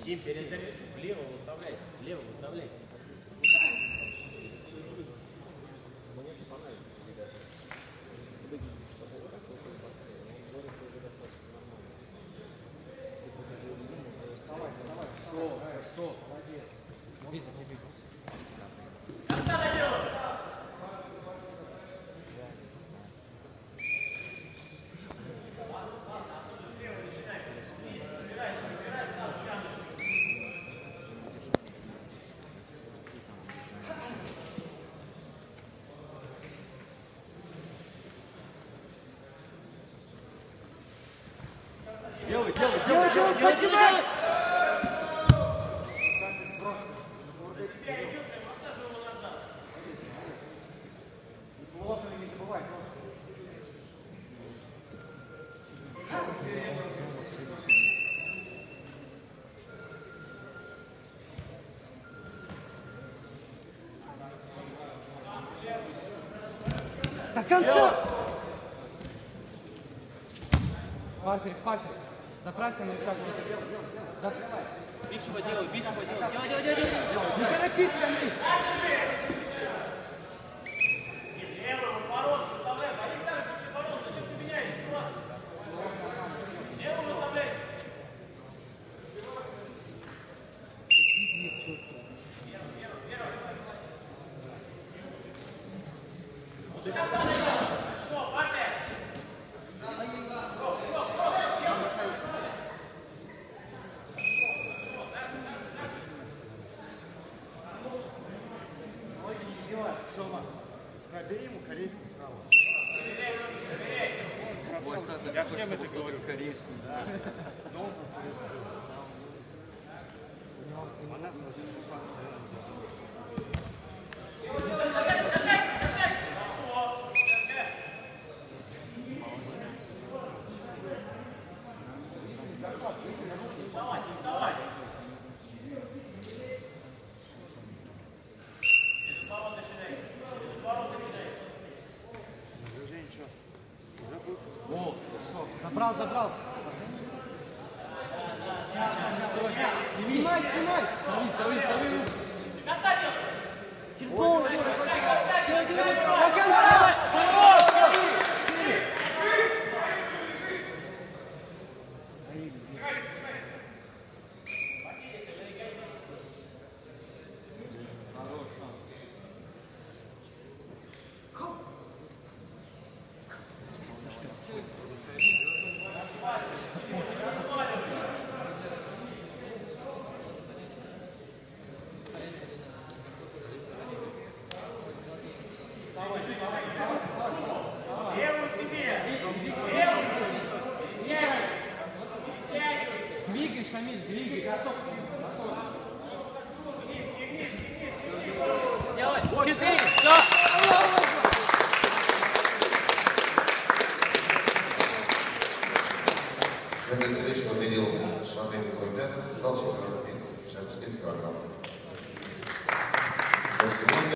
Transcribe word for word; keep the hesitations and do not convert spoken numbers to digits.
Ким, перезаряд. Влево выставляйся. Влево выставляйся. Мне это понравится, ребята. Вставай, вставай. Хорошо, хорошо. Молодец. Видно, не видно. Конца доделай! Делай, делай, делай, делай, поднимай! Не забывай, до конца! В партере, в партере. Заправься на рычаг. Бишева делай, Бишева делай. Делай, делай, делай, делай. Не торопись, Шамиль. Левый ворот выставляй. Борис так же включи ворот. Зачем ты меняешь ситуацию? Левый выставляй. До конца начала. Хорошо, партия. Шома, бери ему корейскую право. Я всем это говорю. Корейскую. Да. Но он просто она просто Давай, давай. Ворот начинай. Ворот начинай. движение ничего. Уже лучше. О, хорошо. Забрал, забрал. Снимай, снимай. Сорви, сорви, сорви. До конца делай. Через голову. До конца. Левую тебе. Левую. Двигай, Шамиль, двигай. Готов. Делай. Четыре. Все. В этой встрече победил Шамиль Кузурбеков, стал чемпионом мира шестьдесят четыре килограмма.